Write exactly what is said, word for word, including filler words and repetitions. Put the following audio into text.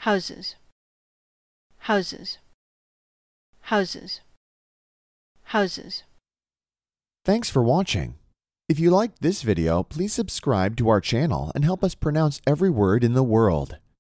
houses, houses, houses, houses. Thanks for watching. If you liked this video, please subscribe to our channel and help us pronounce every word in the world.